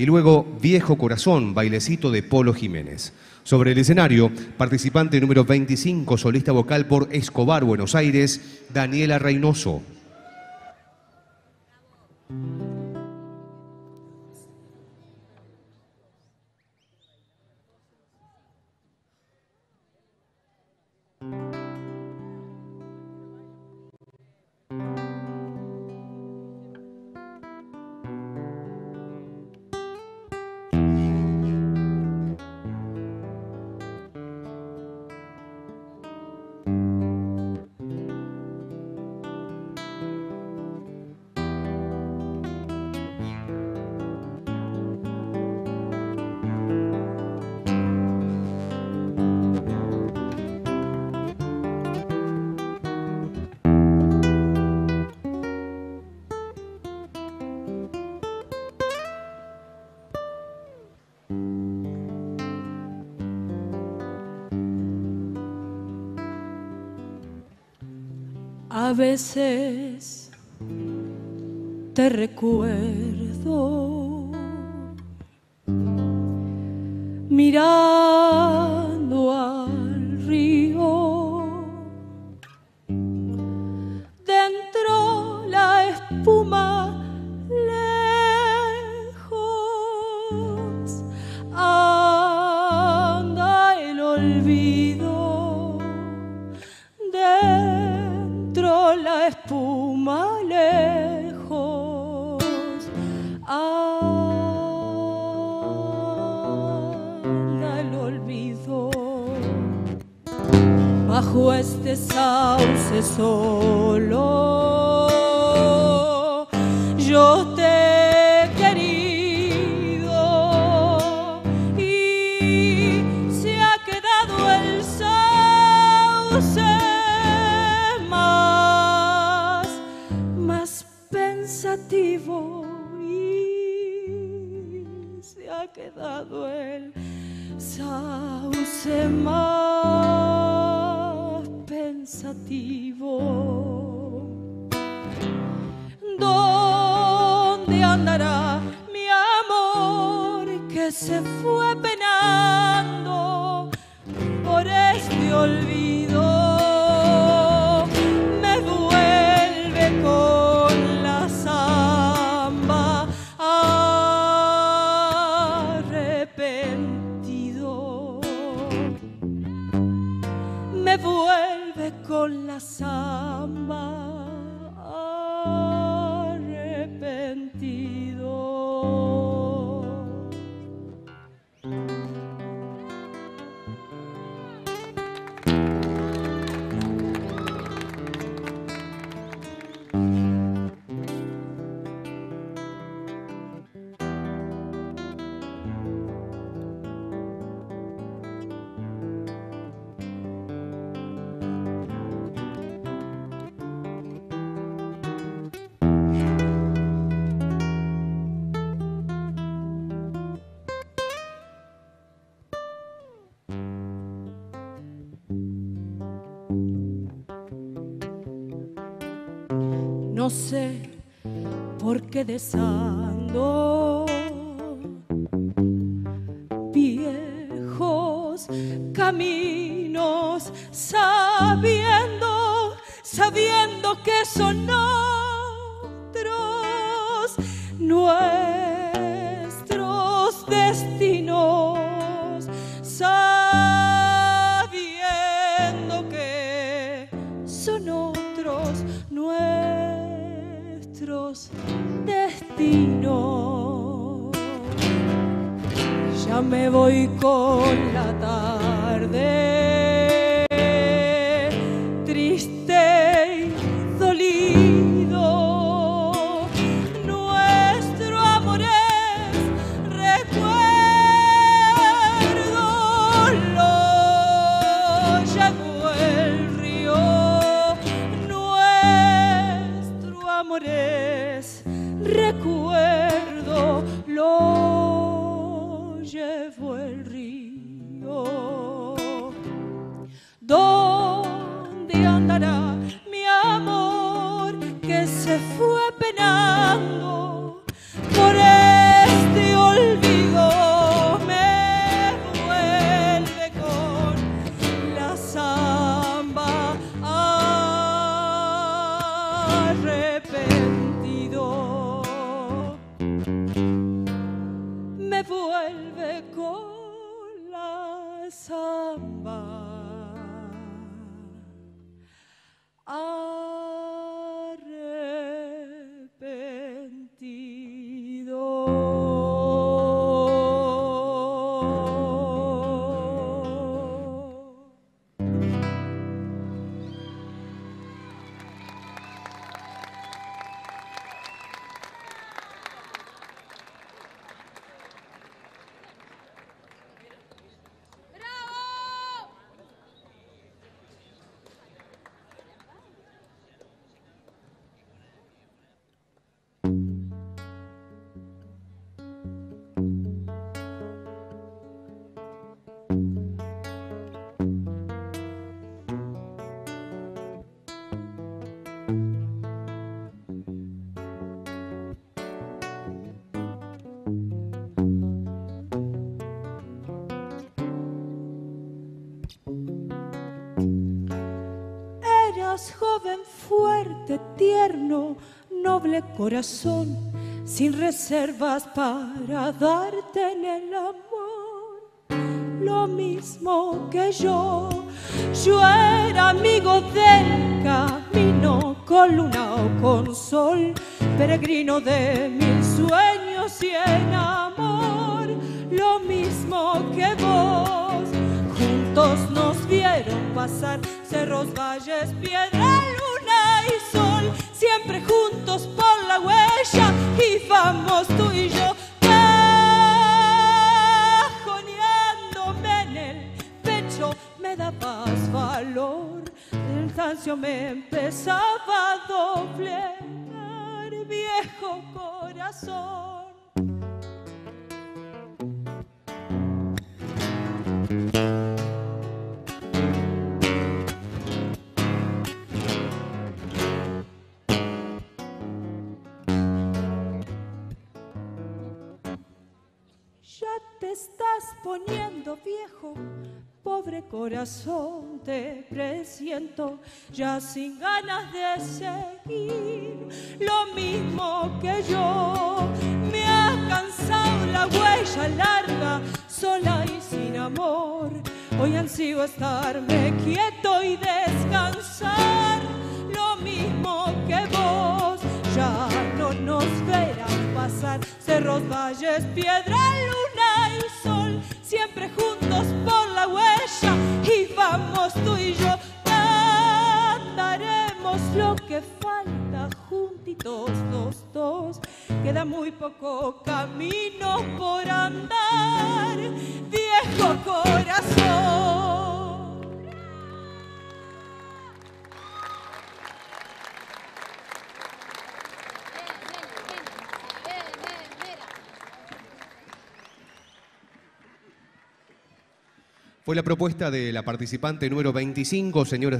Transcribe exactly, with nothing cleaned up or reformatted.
y luego Viejo Corazón, bailecito de Polo Jiménez. Sobre el escenario, participante número veinticinco, solista vocal por Escobar, Buenos Aires, Daniela Reynoso. A veces te recuerdo mirando al río, dentro la espuma lejos anda el olvido, dentro la espuma lejos anda el olvido. Bajo este sauce solo yo te he querido y se ha quedado el sauce más, más pensativo y se ha quedado el sauce más pensativo. ¿Dónde andará mi amor que se fue penando por este olvido? Me vuelve con la samba arrepentido, me vuelve con la samba arrepentido. No sé por qué desando viejos caminos, sabiendo, sabiendo que son otros nuestros destinos, sabiendo que son otros nuestros destinos. Ya me voy con la tarde, triste y dolido. Nuestro amor es recuerdo, lo llevó el río. Nuestro amor es recuerdo, lo llevó el río. vuelve con la samba. Eras joven, fuerte, tierno, noble corazón, sin reservas para darte en el amor. Lo mismo que yo, yo era amigo del camino, con luna o con sol, peregrino de mil sueños y en amor. Lo mismo que vos, juntos nos vieron pasar cerros, valles, piedra, luna y sol, siempre juntos por la huella, y vamos tú y yo, cajoneándome en el pecho, me dabas valor, el cansancio me empezaba a doblegar, viejo corazón. Ya te estás poniendo viejo, pobre corazón, te presiento, ya sin ganas de seguir. Lo mismo que yo, me ha cansado la huella larga, sola y sin amor. Hoy ansío estarme quieto y descansar. Lo mismo que vos, ya no nos verán pasar cerros, valles, piedra, luna y sol, siempre juntos por la huella, y vamos tú y yo, andaremos lo que falta juntitos los dos, queda muy poco camino por andar, viejo corazón. Fue la propuesta de la participante número veinticinco, señores.